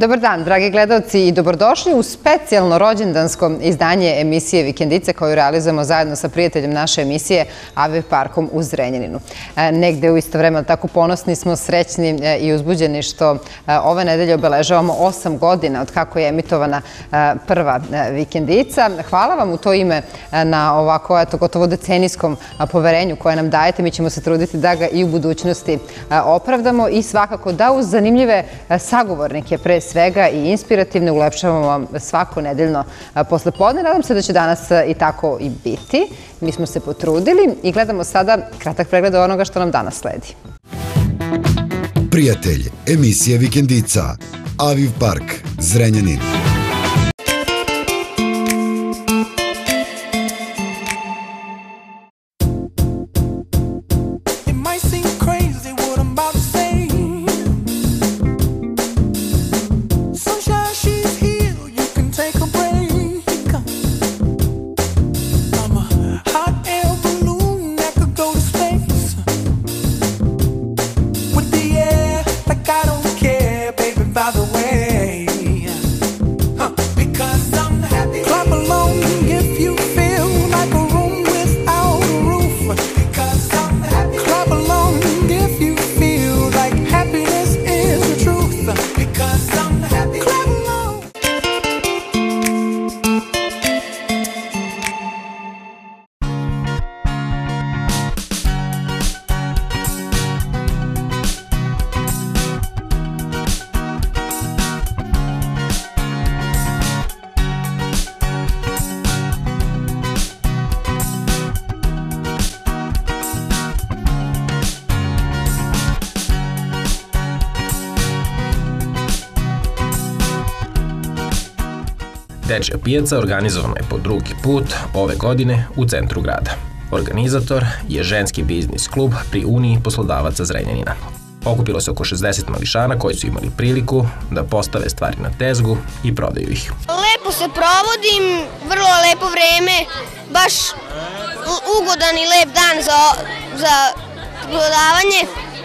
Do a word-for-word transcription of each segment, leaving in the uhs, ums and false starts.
Dobar dan, dragi gledalci, i dobrodošli u specijalno rođendansko izdanje emisije Vikendice koju realizujemo zajedno sa prijateljem naše emisije Aviv Parkom u Zrenjaninu. Negde u isto vreme, tako ponosni smo, srećni i uzbuđeni što ove nedelje obeležavamo osam godina od kako je emitovana prva Vikendica. Hvala vam u to ime na ovako, eto, gotovo decenijskom poverenju koje nam dajete. Mi ćemo se truditi da ga i u budućnosti opravdamo i svakako da uz zanimljive sagovornike pre svega i inspirativne ulepšavamo vam svako nedeljno poslepodne. Nadam se da će danas i tako i biti. Mi smo se potrudili i gledamo sada kratak pregled onoga što nam danas sledi. Prijatelj, emisija Vikendica, Aviv Park, Zrenjanin. Dečja pijaca organizovana je po drugi put ove godine u centru grada. Organizator je ženski biznis klub pri Uniji poslodavaca Zrenjanina. Okupilo se oko šezdeset mališana koji su imali priliku da postave stvari na tezgu i prodaju ih. Lepo se provodim, vrlo lepo vreme, baš ugodan i lep dan za, za prodavanje.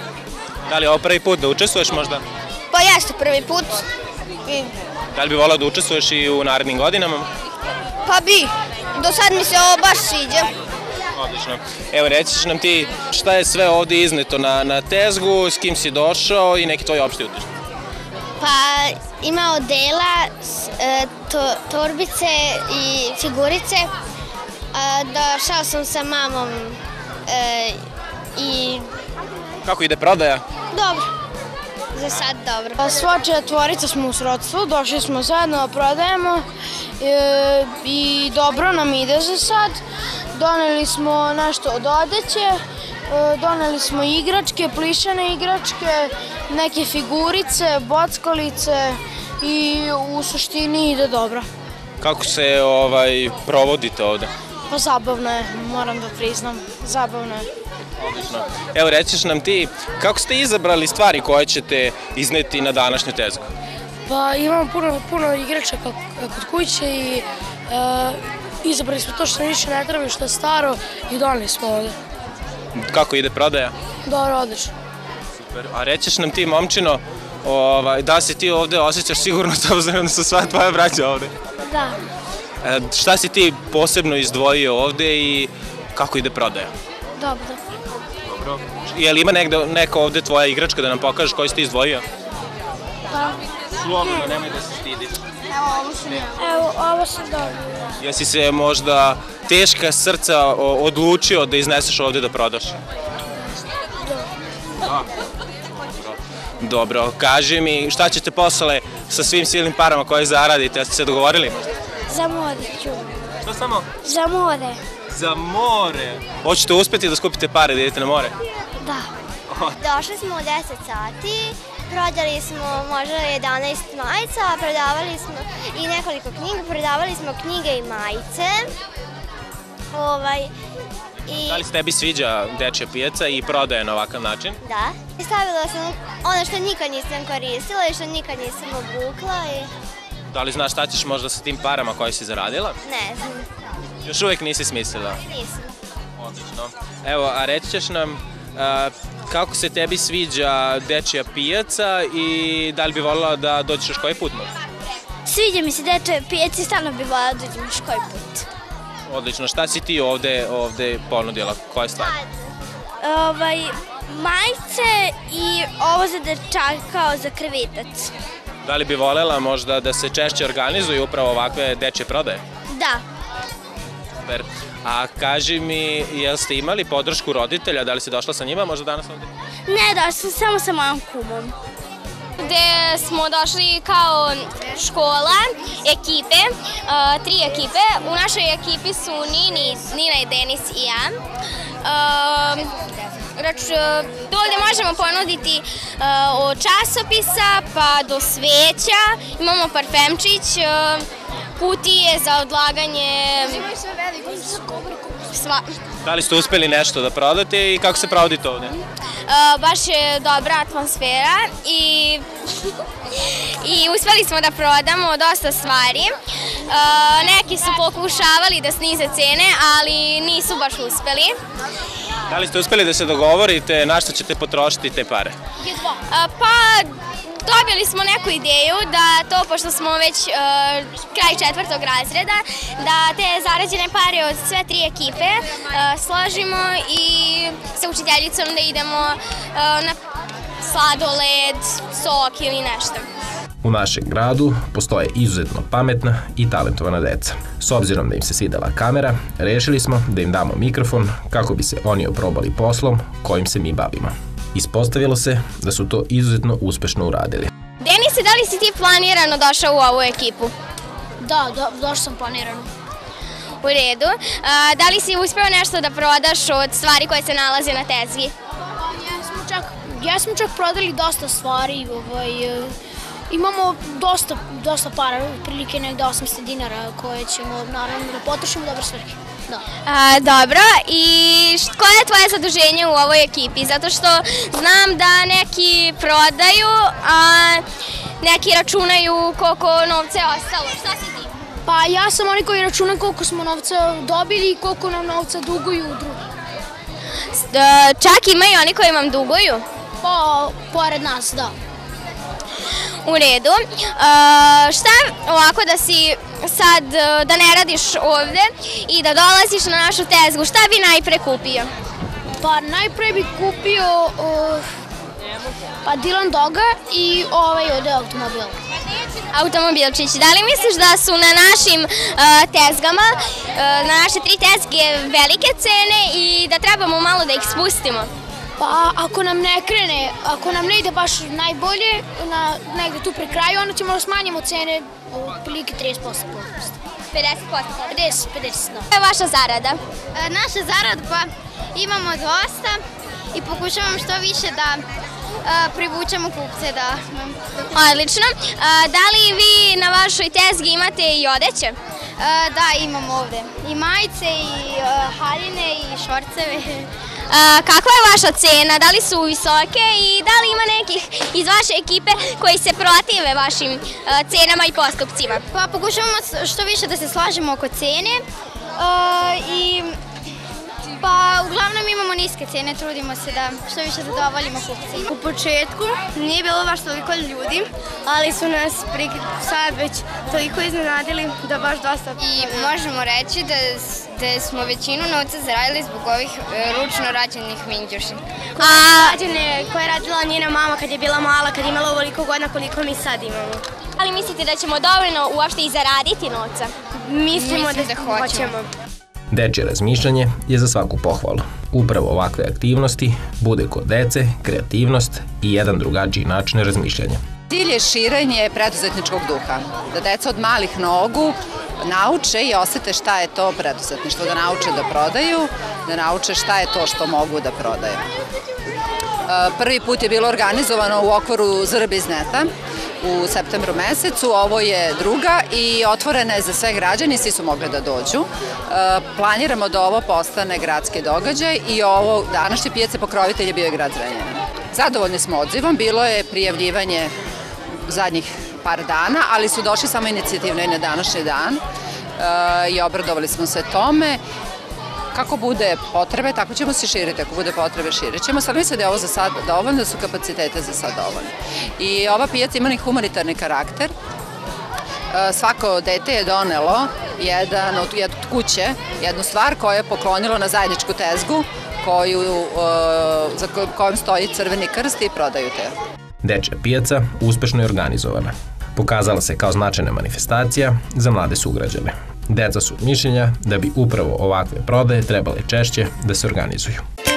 Da li je ovo prvi put da učestvuješ možda? Pa jeste prvi put. I... Da li bi volao da učestvuješ i u narednim godinama? Pa bi. Do sad mi se ovo baš sviđa. Odlično. Evo, reći ćeš nam ti šta je sve ovdje izneto na, na tezgu, s kim si došao i neki tvoji opšti utisak. Pa ima odela, to, torbice i figurice. Došao sam sa mamom e, i... Kako ide prodaja? Dobro. Za sad dobro. Sva četvorica smo u srodstvu, došli smo zajedno, prodajemo e, i dobro nam ide za sad. Doneli smo nešto od odeće, e, doneli smo igračke, plišane igračke, neke figurice, bockalice i u suštini ide dobro. Kako se ovaj, provodite ovde? Pa zabavno je, moram da priznam, zabavno je. Odlično. Evo, rećeš nam ti, kako ste izabrali stvari koje ćete izneti na današnju tezgu? Pa imamo puno, puno igrača kod kuće i e, izabrali smo to što više ne treba, što je staro i doneli smo ovde. Kako ide prodaja? Dobro, odlično. Super. A rećeš nam ti, momčino, ovaj, da se ti ovde osjećaš sigurno s obzirom da su sva tvoja braća ovde? Da. E, šta si ti posebno izdvojio ovde i kako ide prodaja? Dobro. Dobro. Je li ima negde, neka ovde tvoja igračka da nam pokažeš koju si ti izdvojio? Da. Slobodno, nemoj da se stidiš. Evo, ovo sam ja. Evo, ovo sam dobio. Jesi se možda teška srca odlučio da izneseš ovde da prodaš? Da. Dobro, kaži mi šta ćete posle sa svim silnim parama koje zaradite, jeste se dogovorili? Za more ću. Što samo? Za more. Za more? Hoćete uspjeti da skupite pare da idete na more? Da. Došli smo u deset sati, prodali smo možda jedanaest majica, prodavali smo i nekoliko knjiga, prodavali smo knjige i majice. Ovaj, i... Da li se tebi sviđa dečja pijaca i prodaje na ovakav način? Da. I stavila sam ono što nikad nisam koristila i što nikad nisam obukla. I... Da li znaš šta ćeš možda sa tim parama koje si zaradila? Ne znam. Još uvijek nisi smislila? Nisam. Odlično. Evo, a reći ćeš nam Kako se tebi sviđa dečija pijaca i da li bi voljela da dođeš još koji put? Sviđa mi se dečija pijaca i stalno bi voljela da dođem još koji put. Odlično. Šta si ti ovde ponudila? Koje stvari? Ovaj, majice i ovo za dečaka kao za krevetac. Da li bi voljela možda da se češće organizuju upravo ovakve dečje prodaje? Da. Super. A kaži mi, jel ste imali podršku roditelja? Da li si došla sa njima možda danas ovde? Ne, došla sam samo sa mojom kumom. Gde smo došli kao škola, ekipe, tri ekipe. U našoj ekipi su Nina i Denis i ja. Tu ovdje možemo ponuditi od časopisa pa do sveća. Imamo parfemčić, kutije za odlaganje. Da li ste uspeli nešto da prodate i kako se provodite ovde? Baš je dobra atmosfera i i uspeli smo da prodamo dosta stvari. Neki su pokušavali da snize cene, ali nisu baš uspeli. Da li ste uspeli da se dogovorite na što ćete potrošiti te pare? Pa dobili smo neku ideju da to, pošto smo već kraj četvrtog razreda, da te zarađene pare od sve tri ekipe složimo i sa učiteljicom da idemo na sladoled, sok ili nešto. U našem gradu postoje izuzetno pametna i talentovana deca. S obzirom da im se svidela kamera, rešili smo da im damo mikrofon kako bi se oni oprobali poslom kojim se mi bavimo. Ispostavilo se da su to izuzetno uspešno uradili. Denise, da li si ti planirano došao u ovu ekipu? Da, došao sam planirano. U redu. Da li si uspeo nešto da prodaš od stvari koje se nalaze na tezgi? Ja smo čak prodali dosta stvari. Imamo dosta para, prilike negde osamsto dinara koje ćemo naravno da potrošimo u dobre svrhe. Dobro, i koje je tvoje zaduženje u ovoj ekipi? Zato što znam da neki prodaju, a neki računaju koliko novca je ostalo. Šta si ti? Pa ja sam oni koji računaju koliko smo novca dobili i koliko nam novca duguju drugi. Čak ima i oni koji vam duguju? Pa, pored nas, da. U redu. Šta ovako da si sad, da ne radiš ovde i da dolaziš na našu tezgu, šta bi najpre kupio? Pa najpre bi kupio pa Dylan Doga i ovaj ovde automobil. Automobilčić. Da li misliš da su na našim tezgama, na naše tri tezge velike cene i da trebamo malo da ih spustimo? Pa ako nam ne krene, ako nam ne ide baš najbolje, negde tu pri kraju, onda ćemo da smanjimo cene u prilike trideset posto. pedeset posto? pedeset, pedeset, da. Koja je vaša zarada? Naša zarada, pa imamo dosta i pokušavamo što više da privučemo kupce. Odlično. Da li vi na vašoj tezgi imate i odeće? Da, imamo ovde. I majice, i haljine, i šorceve. Kakva je vaša cena? Da li su visoke i da li ima nekih iz vaše ekipe koji se protive vašim cenama i postupcima? Pa pokušavamo što više da se slažemo oko cene i pa uglavnom imamo niske cene, trudimo se da što više zadovoljimo kupce. U početku nije bilo baš toliko ljudi, ali su nas sad već toliko iznenadili da baš dosta. I možemo reći da smo većinu novca zaradili zbog ovih ručno rađenih minđuši. Rađene koje je radila njena mama kad je bila mala, kad je imala ovoliko godina koliko mi sad imamo. Ali mislite da ćemo dovoljno uopšte i zaraditi novca? Mislimo da hoćemo. Dečje razmišljanje je za svaku pohvalu. Upravo ovakve aktivnosti bude kod dece kreativnost i jedan drugačiji način razmišljanja. Cilj je širenje preduzetničkog duha, da deca od malih nogu nauče i osete šta je to preduzetništvo, da nauče da prodaju, da nauče šta je to što mogu da prodaju. Prvi put je bilo organizovano u okviru Z R Bizneta u septembru mesecu, ovo je druga i otvorena je za sve građane, svi su mogli da dođu. Planiramo da ovo postane gradski događaj i ovo današnje pijace pokrovitelj je bio i grad Zrenjanin. Zadovoljni smo odzivom, bilo je prijavljivanje zadnjih par dana, ali su došli samo inicijativno i na današnji dan i obradovali smo se tome. kako bude potrebe, tako ćemo se širiti, ako bude potrebe širit ćemo, ali mislim da je ovo za sad dovoljno, da su kapacitete za sad dovoljne. I ova pijaca ima neki humanitarni karakter. Svako dete je donelo jedan od kuće, jednu stvar koju je poklonilo na zajedničku tezgu, za kojom stoji Crveni krst i prodaju te. Dečja pijaca uspešno je organizovana. Pokazala se kao značajna manifestacija za mlade sugrađane. Deca su mišljenja da bi upravo ovakve prodaje trebale češće da se organizuju.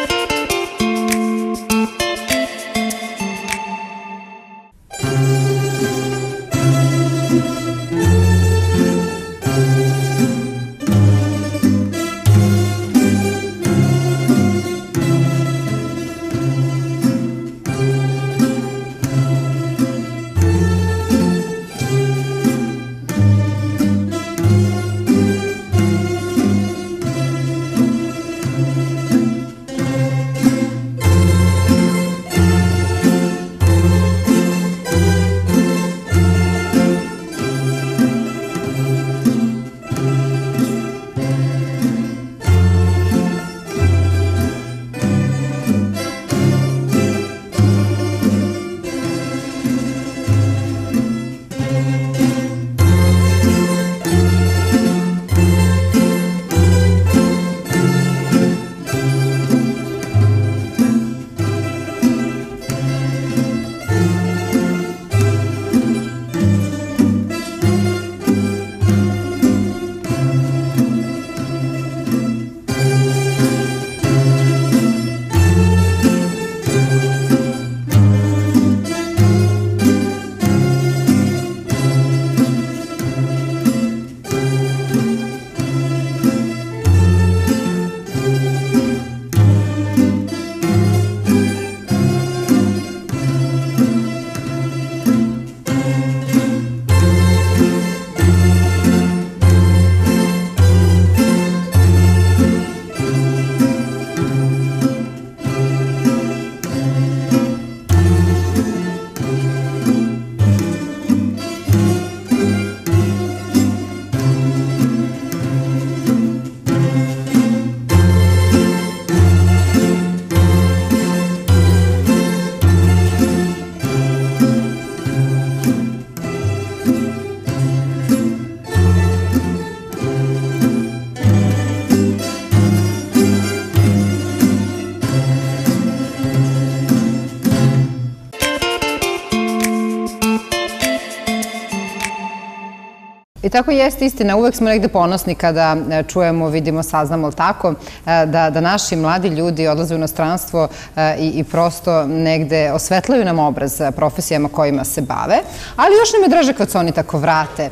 I tako jeste istina, uvek smo negde ponosni kada čujemo, vidimo, saznamo tako, da, da naši mladi ljudi odlaze u inostranstvo i, i prosto negde osvetljaju nam obraz profesijama kojima se bave, ali još nam je draže kad se oni tako vrate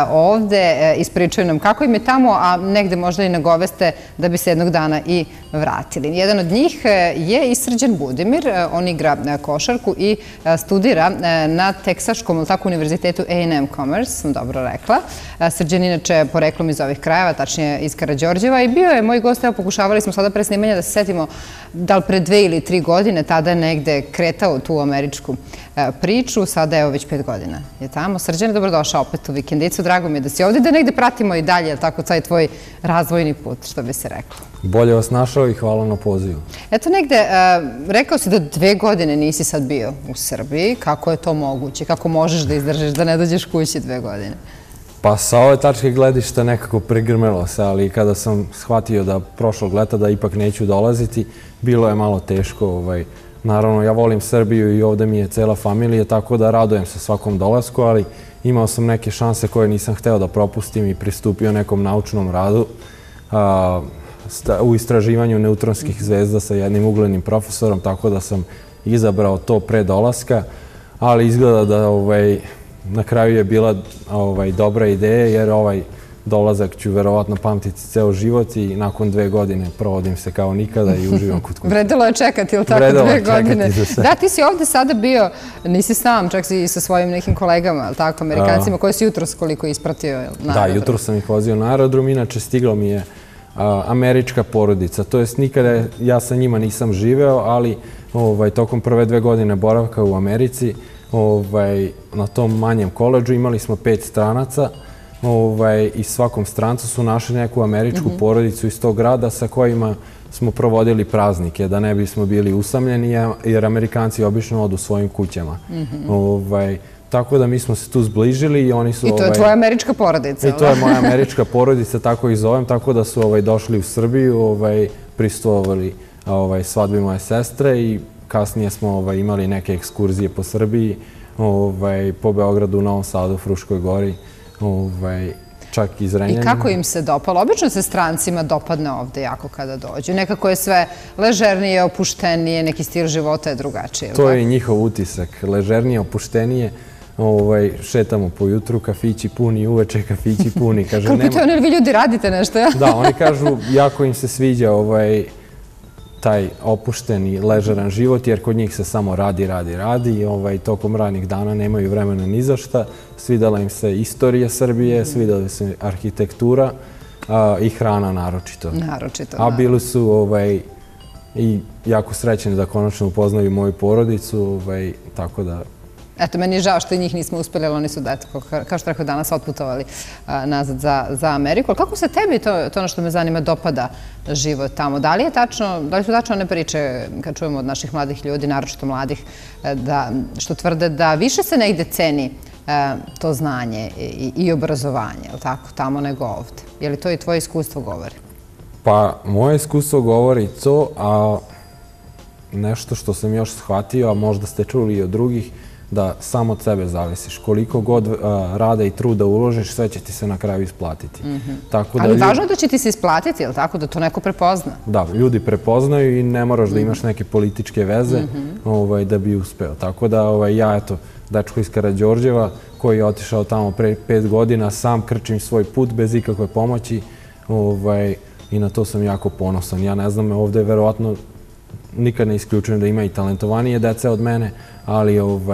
ovde, ispričaju nam kako im je tamo, a negde možda i nagoveste da bi se jednog dana i vratili. Jedan od njih je i Srđan Budimir, on igra košarku i studira na Teksaškom univerzitetu A and M Commerce, sam dobro rekla. Srđan inače poreklom iz ovih krajeva, tačnije iz Karađorđeva, i bio je moj gost, evo pokušavali smo sada pre snimanja da se setimo da li pre dve ili tri godine tada je negde kretao tu američku priču, sada je evo već pet godina je tamo. Srđan, dobrodošao opet u Vikendicu, drago mi je da si ovde, da negde pratimo i dalje, tako taj tvoj razvojni put, što bi se reklo. Bolje vas našao i hvala na pozivu. Eto negde, rekao si da dve godine nisi sad bio u Srbiji, kako je to moguće, kako možeš da izdržiš da ne dođeš kući dve godine? Pa sa ove tačke gledišta nekako pregrmelo se, ali kada sam shvatio da prošlog leta da ipak neću dolaziti, bilo je malo teško. Naravno, ja volim Srbiju i ovde mi je cela familija, tako da radujem se svakom dolasku, ali imao sam neke šanse koje nisam hteo da propustim i pristupio nekom naučnom radu u istraživanju neutronskih zvezda sa jednim uglednim profesorom, tako da sam izabrao to pre dolaska, ali izgleda da na kraju je bila dobra ideja, jer ovaj dolazak ću verovatno pamtiti ceo život i nakon dve godine provodim se kao nikada i uživam kod kuće. Vredilo je čekati, ili tako, dve godine? Da, ti si ovde sada bio, nisi sam, čak si i sa svojim nekim kolegama, ili tako, Amerikancima, koje si jutros koliko ispratio na aerodrom. Da, jutros sam ih vozio na aerodrom, inače stigla mi je američka porodica, to jest nikada ja sa njima nisam živeo, ali tokom prve dve godine boravka u Americi, na tom manjem koledžu imali smo pet stranaca i svakom strancu su našli neku američku porodicu iz tog grada sa kojima smo provodili praznike, da ne bismo bili usamljeni, jer Amerikanci obično odu svojim kućama. Tako da mi smo se tu zbližili i oni su... I to je tvoja američka porodica, I to je moja američka porodica, tako ih zovem, tako da su došli u Srbiju, prisustvovali svadbi moje sestre i kasnije smo imali neke ekskurzije po Srbiji, po Beogradu, Novom Sadu, Fruškoj Gori, čak i Zrenjaninu. I kako im se dopalo? Obično se strancima dopadne ovde jako kada dođu. Nekako je sve ležernije, opuštenije, neki stil života je drugačiji. To je i njihov utisak. Ležernije, opuštenije. Šetamo po jutru, kafići puni, uveče kafići puni. Kako to vi ljudi radite nešto? Da, oni kažu jako im se sviđa taj opušteni, ležeran život, jer kod njih se samo radi, radi, radi i tokom radnih dana nemaju vremena ni za šta. Svidala im se istorija Srbije, svidala im se arhitektura i hrana naročito. Naročito, da. A bili su i jako srećeni da konačno upoznaju moju porodicu, tako da... Eto, meni je žao što i njih nismo uspeli, ali oni su, kao što rekao, danas otputovali nazad za Ameriku. Ali kako se tebi, to je ono što me zanima, dopada život tamo? Da li je tačno, da li su tačno one priče, kad čujemo od naših mladih ljudi, naročito mladih, što tvrde da više se negde ceni to znanje i obrazovanje, je li tako, tamo nego ovde? Je li to i tvoje iskustvo govori? Pa, moje iskustvo govori to, a nešto što sam još shvatio, a možda ste čuli i od drugih, da samo od sebe zavisiš. Koliko god rada i truda uložiš, sve će ti se na kraju isplatiti. Ali važno je da će ti se isplatiti, je li tako? Da to neko prepozna? Da, ljudi prepoznaju i ne moraš da imaš neke političke veze da bi uspeo. Tako da ja, eto, dečko iz Karađorđeva, koji je otišao tamo pre pet godina, sam krčim svoj put bez ikakve pomoći i na to sam jako ponosan. Ja ne znam, ovde je verovatno nikad ne isključujem da ima i talentovanije dece od mene, ali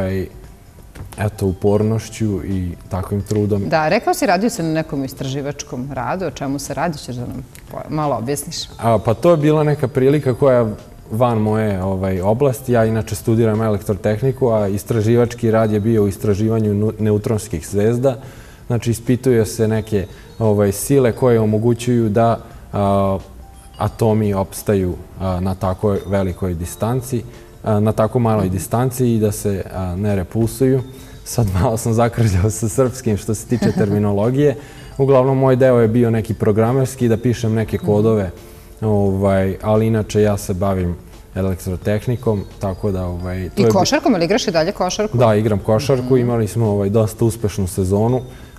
eto, upornošću i takvim trudom. Da, rekao si, radio se na nekom istraživačkom radu, o čemu se radi, ćeš da nam malo objasniš? Pa to je bila neka prilika koja van moje oblasti. Ja inače studiram elektrotehniku, a istraživački rad je bio u istraživanju neutronskih zvezda. Znači, ispituje se neke sile koje omogućuju da atomi opstaju na tako velikoj distanci, na tako maloj distanci i da se ne repulsuju. Sad malo sam zakržao sa srpskim što se tiče terminologije. Uglavnom, moj deo je bio neki programerski, da pišem neke kodove, ali inače ja se bavim elektrotehnikom, tako da... I košarkom, ali igraš i dalje košarku? Da, igram košarku, imali smo dosta uspešnu sezonu.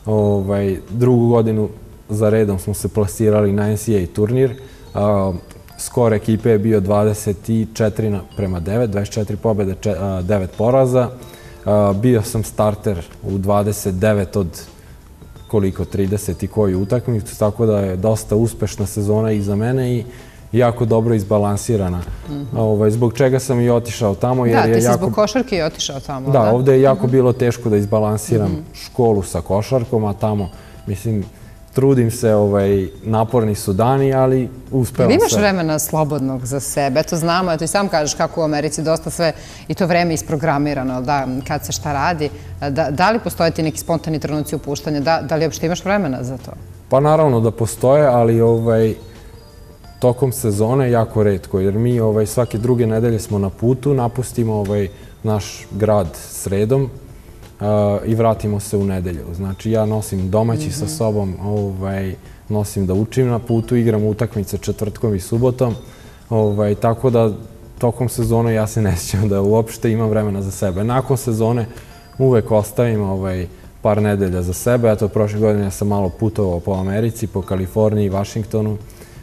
Drugu godinu za redom smo se plasirali na N C A A turnir. Skor ekipe je bio dvadeset četiri prema devet, dvadeset četiri pobjede, devet poraza. Bio sam starter u dvadeset devet od koliko, trideset i koju utakmicu, tako da je dosta uspešna sezona i za mene i jako dobro izbalansirana. Zbog čega sam i otišao tamo. Da, ti si zbog košarke i otišao tamo. Da, ovde je jako bilo teško da izbalansiram školu sa košarkom, a tamo, mislim, trudim se, naporni su dani, ali uspevam sve. Imaš vremena slobodnog za sebe? Eto, znamo, eto i sam kažeš kako u Americi dosta sve i to vreme isprogramirano, da, kad se šta radi. Da li postoje ti neki spontani trenuci opuštanja? Da li uopšte imaš vremena za to? Pa naravno da postoje, ali tokom sezone jako retko, jer mi svake druge nedelje smo na putu, napustimo naš grad sredom i vratimo se u nedelju. Znači, ja nosim domaći sa sobom, nosim da učim na putu, igram utakmice četvrtkom i subotom, tako da tokom sezone ja se ne sjećam da uopšte imam vremena za sebe. Nakon sezone uvek ostavim par nedelja za sebe. Eto, prošle godine sam malo putovao po Americi, po Kaliforniji, Vašingtonu,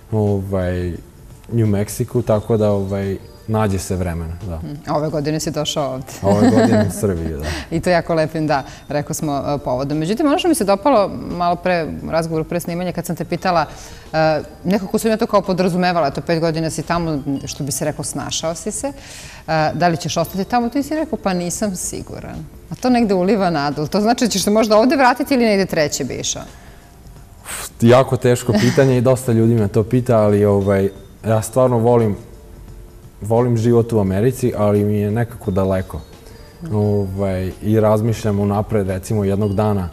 New Mexico, tako da nađe se vremena, da. Ove godine si došao ovde. Ove godine u Srbiji, da. I to jako lepim, da, rekao smo povodom. Međutim, ono što mi se dopalo malo pre razgovoru, pre snimanja, kad sam te pitala, nekako sam ja to kao podrazumevala, to pet godina si tamo, što bi se rekao, snašao si se. Da li ćeš ostati tamo? Ti si rekao, pa nisam siguran. A to negde uliva nadu. To znači da ćeš se možda ovde vratiti ili negde treće bi išao? Jako teško pitanje i dosta ljudi me to pita, ali ja stvarno volim Volim život u Americi, ali mi je nekako daleko. I razmišljam unapred, recimo, jednog dana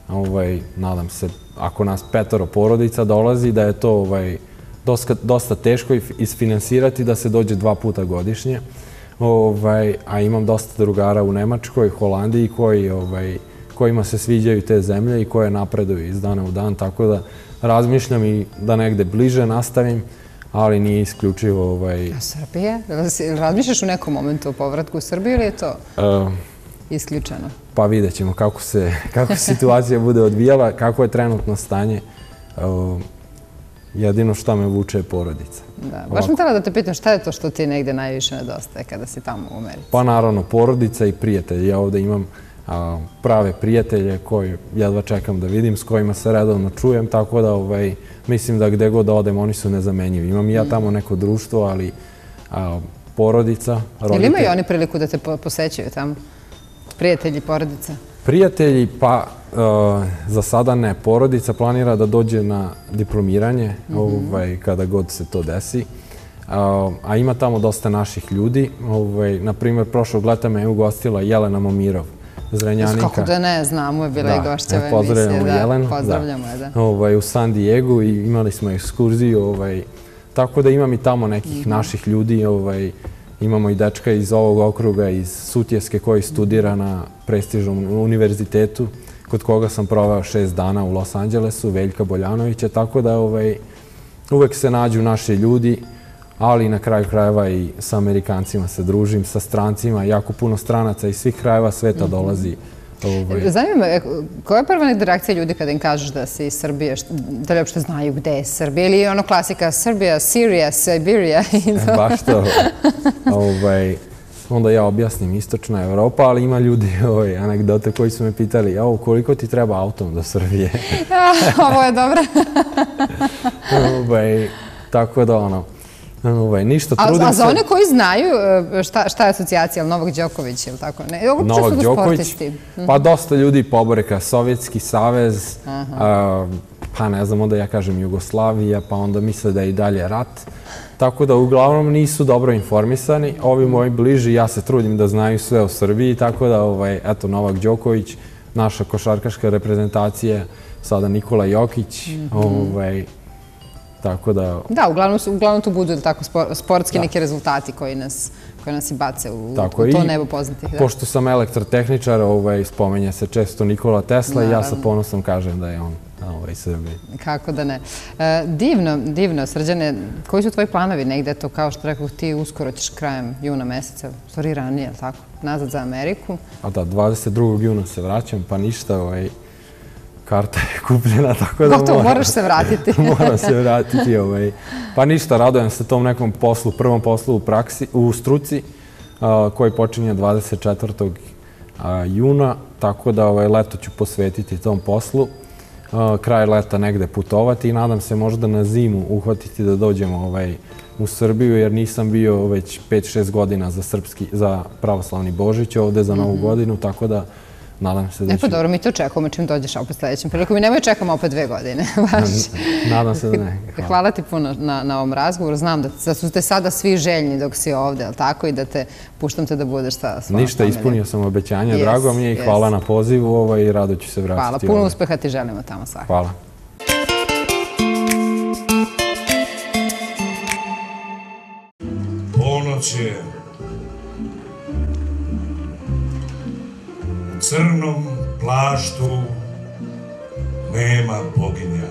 Ovaj, nadam se, ako nas petoro porodica dolazi, da je to ovaj, dosta, dosta teško isfinansirati, da se dođe dva puta godišnje. Ovaj, a imam dosta drugara u Nemačkoj, Holandiji, koji, ovaj, kojima se sviđaju te zemlje i koje napreduju iz dana u dan, tako da razmišljam i da negde bliže nastavim, ali nije isključivo... Ovaj... A Srbije? Razmišljaš u nekom momentu o povratku u Srbiju ili je to uh, isključeno? Pa vidjet ćemo kako se kako situacija bude odvijala, kako je trenutno stanje. Uh, jedino šta me vuče je porodica. Da, baš mi htjela da te pitam šta je to što ti negde najviše nedostaje kada si tamo u Americi? Pa naravno, porodica i prijatelji. Ja ovde imam a, prave prijatelje koji jedva čekam da vidim, s kojima se redovno čujem, tako da ovaj, mislim da gde god odem oni su nezamenjivi. Imam i ja tamo neko društvo, ali a, porodica, roditelji... Ili imaju oni priliku da te posećaju tamo? Prijatelji, porodica? Prijatelji, pa uh, za sada ne. Porodica planira da dođe na diplomiranje, mm-hmm. ovaj, kada god se to desi. Uh, a ima tamo dosta naših ljudi. Ovaj, naprimjer, prošlog leta me je ugostila Jelena Momirov, Zrenjaninka. Kako da ne, znamo je bila i gošća ove emisije. Pozdravljamo Jelenu. Pozdravljamo je, da. Ovaj, u San Diegu i imali smo ekskurziju. Ovaj, tako da imam i tamo nekih mm-hmm. naših ljudi. Ovaj, imamo i dečka iz ovog okruga, iz Sutjeske, koji studira na prestižnom univerzitetu, kod koga sam proveo šest dana u Los Angelesu, Veljka Boljanovića, tako da ovaj, uvek se nađu naši ljudi, ali na kraju krajeva i sa Amerikancima se družim, sa strancima, jako puno stranaca iz svih krajeva sveta dolazi. Ovaj. Zanima me, koja je prva reakcija ljudi kada im kažeš da si iz Srbije, da li uopšte znaju gde je Srbija, ili je ono klasika Srbija, Sirija, Sibirija? Baš to. Ovaj, onda ja objasnim istočna Evropa, ali ima ljudi ovaj, anegdote koji su me pitali, jao, koliko ti treba autom do Srbije? Ovo je dobro. Ovaj, tako da ono, ovaj, ništa, trudim se... A za one koji znaju šta, šta je asocijacija, Novak Đoković ili tako? Ne, Novak Đoković, pa dosta ljudi poboreka, Sovjetski savez, a, pa ne znam, onda ja kažem Jugoslavija, pa onda misle da je i dalje rat. Tako da uglavnom nisu dobro informisani. Ovi moji bliži, ja se trudim da znaju sve o Srbiji, tako da, ovaj, eto, Novak Đoković, naša košarkaška reprezentacija, sada Nikola Jokić, mm-hmm. ovaj, tako da... Da, uglavnom, uglavnom tu budu tako sportski da. neki rezultati koji nas, koji nas i bace u, tako, u to i, nebo poznatih. Da. Pošto sam elektrotehničar, ovaj, spomenja se često Nikola Tesla i ja sa ponosom kažem da je on ovaj, Srbiji. Kako da ne. E, divno, divno. Srđane, koji su tvoji planovi negde? To kao što rekao, ti uskoro ćeš krajem juna meseca, stvari ranije, ali tako, nazad za Ameriku. A da, dvadeset drugog juna se vraćam, pa ništa, ovaj, karta je kupljena, tako da Gotovo, moram, moraš se vratiti. moram se vratiti. Ovaj. Pa ništa, radujem se tom nekom poslu, prvom poslu u, praksi, u struci, a, koji počinje dvadeset četvrtog juna, tako da ovaj, leto ću posvetiti tom poslu. A, kraj leta negde putovati i nadam se možda na zimu uhvatiti da dođemo ovaj, u Srbiju, jer nisam bio već pet šest godina za, srpski, za pravoslavni Božić ovde za Novu mm-hmm. godinu, tako da nadam se da ću... E pa dobro, mi to čekamo čim dođeš opet sljedećem prilikom i nemoj čekamo opet dve godine. Nadam se da ne. Hvala, Hvala ti puno na, na ovom razgovoru. Znam da, da su te sada svi željni dok si ovde, ali tako, i da te puštam te da budeš sa svojom Ništa, familijom. Ispunio sam obećanje, yes, drago mi je i hvala yes. na pozivu ovaj, i rado ću se vratiti. Hvala, puno ovdje. Uspeha ti želimo tamo svakako. Hvala. Ponoć je. U crnom plaštu nema boginja.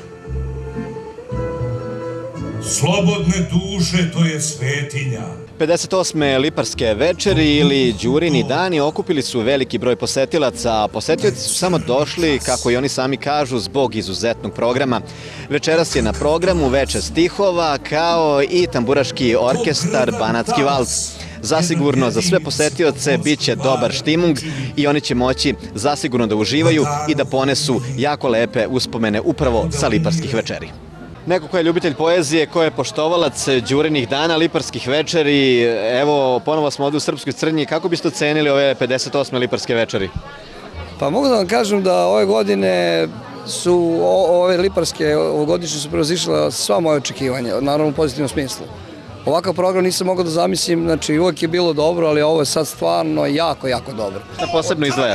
Slobodne duše, to je svetinja. pedeset osme Liparske večeri ili Đurini dani okupili su veliki broj posetilaca, a posetioci su samo došli, kako i oni sami kažu, zbog izuzetnog programa. Večeras je na programu veče stihova, kao i tamburaški orkestar Banatski vals. Zasigurno za sve posetioce bit će dobar štimung i oni će moći zasigurno da uživaju i da ponesu jako lepe uspomene upravo sa Liparskih večeri. Neko ko je ljubitelj poezije, ko je poštovalac Đurinih dana, Liparskih večeri, evo, ponovo smo ovdje u Srpskoj Crnji. Kako biste ocenili ove pedeset osme Liparske večeri? Pa mogu da vam kažem da ove godine su, ove Liparske ovogodišnje su prevazišle sva moje očekivanja, naravno u pozitivnom smislu. Ovakav program nisam mogao da zamislim, znači uvijek je bilo dobro, ali ovo je sad stvarno jako, jako dobro. Šta posebno izdvajate?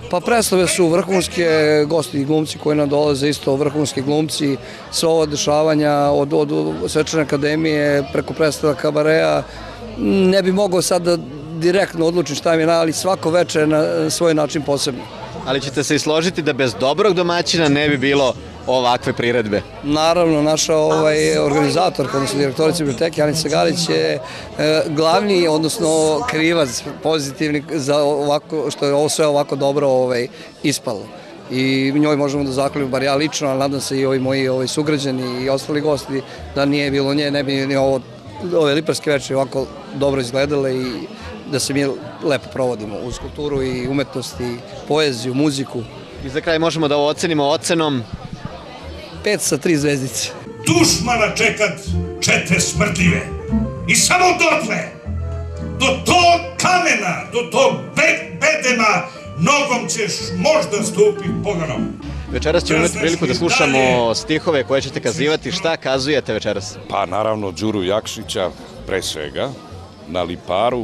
Pa predstave su vrhunske, gosti i glumci koji nam dolaze isto vrhunski glumci, sva ova dešavanja od, od, od Svečane akademije preko predstava kabareja. Ne bi mogao sad da direktno odlučim šta mi je, ali svako večer je na svoj način posebno. Ali ćete se i složiti da bez dobrog domaćina ne bi bilo ovakve priredbe? Naravno, naša ovaj, organizatorka, odnosno direktorica biblioteke, Anica Garić je e, glavni, odnosno krivac pozitivni za ovako, što je ovo sve ovako dobro ovaj, ispalo. I njoj možemo da zahvalimo, bar ja lično, ali nadam se i ovi moji ovaj, sugrađani i ostali gosti, da nije bilo nje, ne bi ni ovo, ove liparske večeri ovako dobro izgledale i da se mi lepo provodimo uz kulturu i umetnost i poeziju, muziku. I za kraj možemo da ovo ocenimo ocenom pet sa tri zvezdice. Dušmana čekat čete smrdljive. I samo dotle, do tog kamena, do tog bedema, nogom ćeš možda stupiti poganom. Večeras ćemo imati priliku da slušamo stihove koje ćete kazivati. Šta kazujete večeras? Pa naravno Đuru Jakšića pre svega, na Liparu,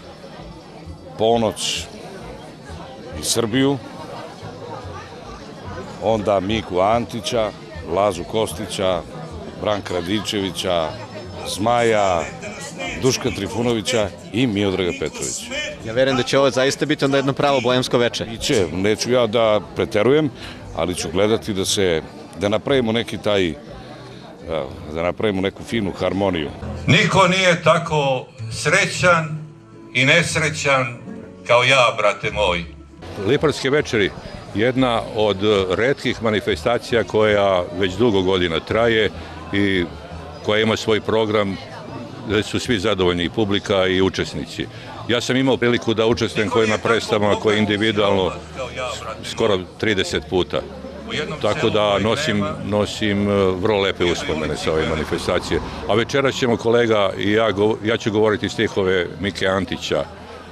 Ponoć i Srbiju, onda Miku Antića, Lazu Kostića, Branka Radičevića, Zmaja, Duška Trifunovića i Miodraga Petrovića. Ja verujem da će ovo zaista biti onda jedno pravo bojemsko veče. Biće, neću ja da preterujem, ali ću gledati da se, da napravimo neki taj, da napravimo neku finu harmoniju. Niko nije tako srećan i nesrećan kao ja, brate moj. Liparske večeri, jedna od retkih manifestacija koja već dugo godina traje i koja ima svoj program da su svi zadovoljni, i publika i učesnici. Ja sam imao priliku da učestvujem koji na predstavama, koje individualno skoro trideset puta. Tako da nosim, nosim vrlo lepe uspomene sa ove manifestacije. A večeras ćemo kolega i ja, ja ću govoriti stihove Mike Antića,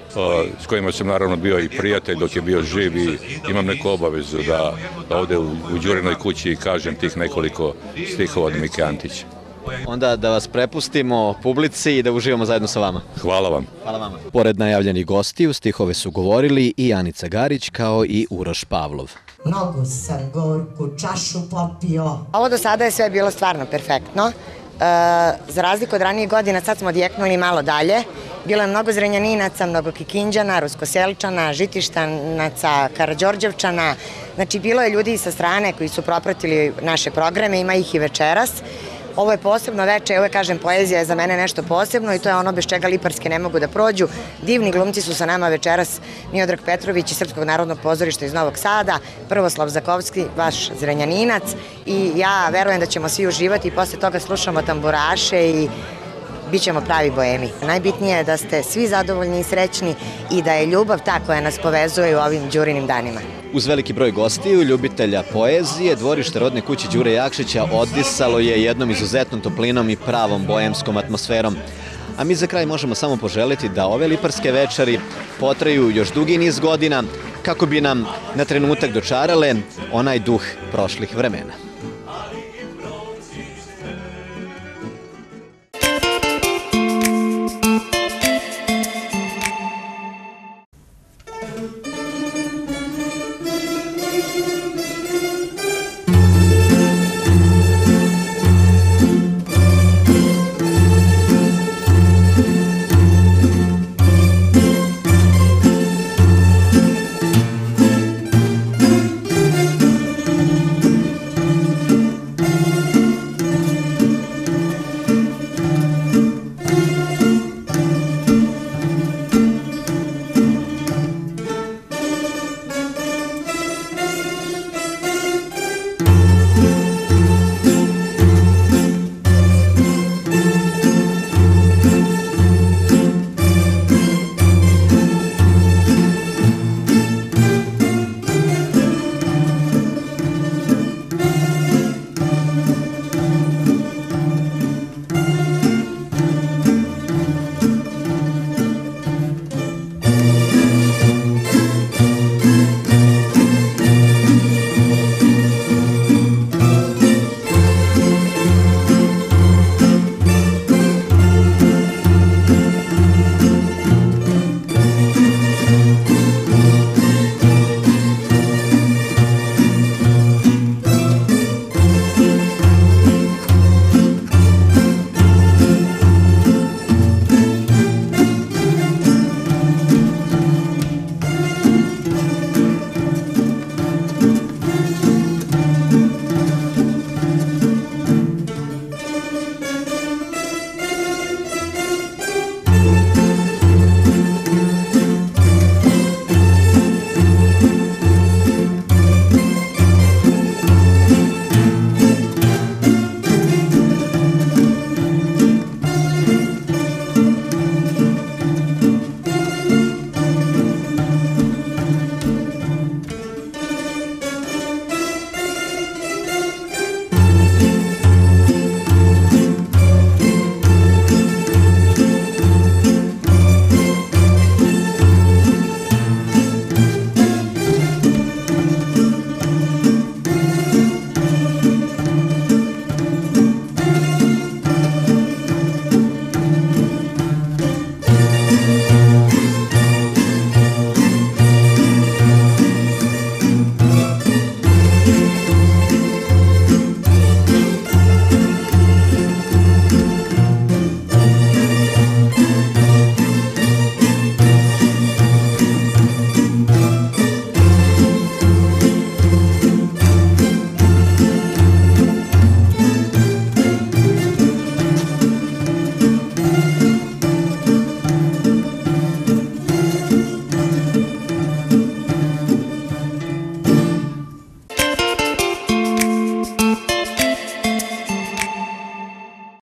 s kojima sam naravno bio i prijatelj dok je bio živ i imam neku obavezu da, da ovde u, u Đurinoj kući kažem tih nekoliko stihova od Mike Antića. Onda da vas prepustimo publici i da uživamo zajedno sa vama. Hvala vam. Hvala vama. Pored najavljenih gostiju, stihove su govorili i Anica Garić kao i Uroš Pavlov. Mnogo sam gorku čašu popio. Ovo do sada je sve bilo stvarno perfektno. E, za razliku od ranijih godina, sad smo odjeknuli malo dalje. Bilo je mnogo Zrenjaninaca, mnogo Kikinđana, Ruskoseličana, Žitištanaca, Karađorđevčana. Znači, bilo je ljudi sa strane koji su propratili naše programe, ima ih i večeras. Ovo je posebno veče, uvek kažem, poezija je za mene nešto posebno i to je ono bez čega Liparske ne mogu da prođu. Divni glumci su sa nama večeras, Miodrag Petrović iz Srpskog narodnog pozorišta iz Novog Sada, Prvoslav Zakovski, vaš Zrenjaninac, i ja verujem da ćemo svi uživati i posle toga slušamo tamburaše i bit ćemo pravi boemi. Najbitnije je da ste svi zadovoljni i srećni i da je ljubav ta koja nas povezuje u ovim Đurinim danima. Uz veliki broj gostiju, ljubitelja poezije, dvorište rodne kuće Đure Jakšića odisalo je jednom izuzetnom toplinom i pravom boemskom atmosferom. A mi za kraj možemo samo poželiti da ove liparske večeri potraju još dugi niz godina kako bi nam na trenutak dočarale onaj duh prošlih vremena.